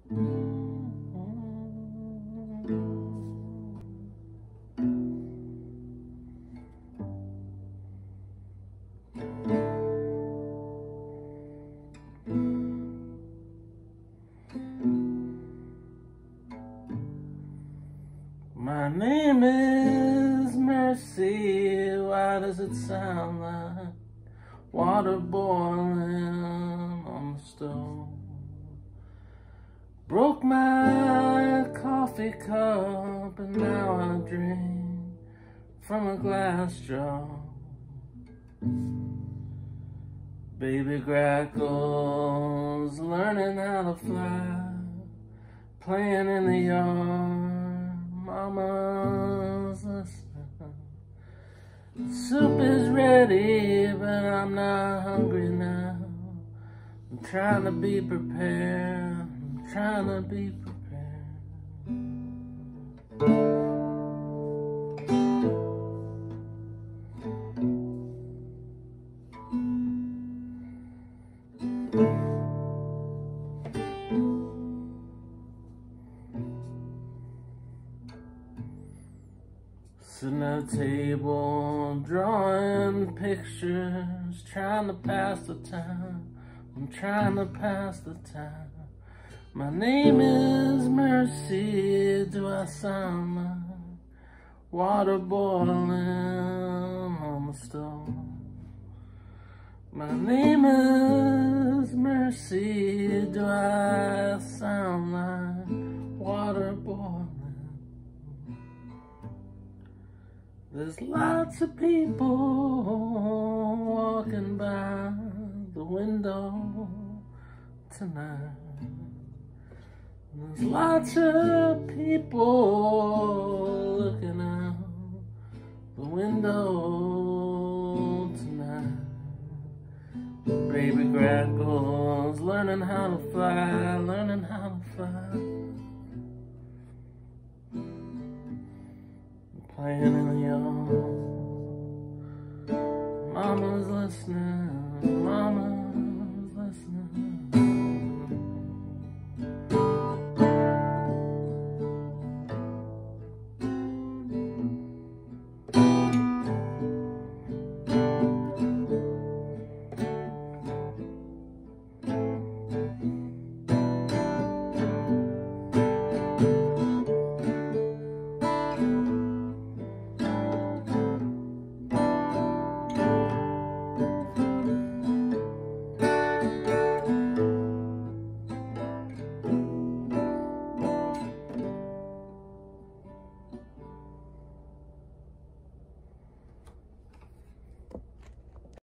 My name is Mercy. Why does it sound like water boiling on the stove? Broke my coffee cup and now I drink from a glass jar. Baby grackles learning how to fly, playing in the yard. Mama's listening. Soup is ready, but I'm not hungry now. I'm trying to be prepared. I'm trying to be prepared. Sitting at a table, drawing pictures, trying to pass the time. I'm trying to pass the time. My name is Mercy. Do I sound like water boiling on the stove? My name is Mercy. Do I sound like water boiling? There's lots of people walking by the window tonight. There's lots of people looking out the window tonight. Baby grackles learning how to fly, learning how to fly. Playing in the yard. Mama's listening, mama.